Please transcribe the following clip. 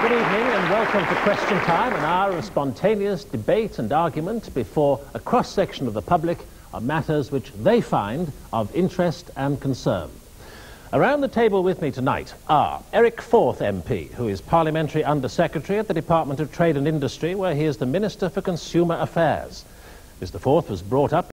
Good evening and welcome to Question Time, an hour of spontaneous debate and argument before a cross-section of the public on matters which they find of interest and concern. Around the table with me tonight are Eric Forth MP, who is Parliamentary Under-Secretary at the Department of Trade and Industry, where he is the Minister for Consumer Affairs. Mr. Forth was brought up